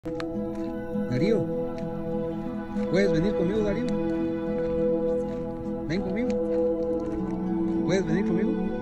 Darío, ¿puedes venir conmigo, Darío? Ven conmigo. ¿Puedes venir conmigo?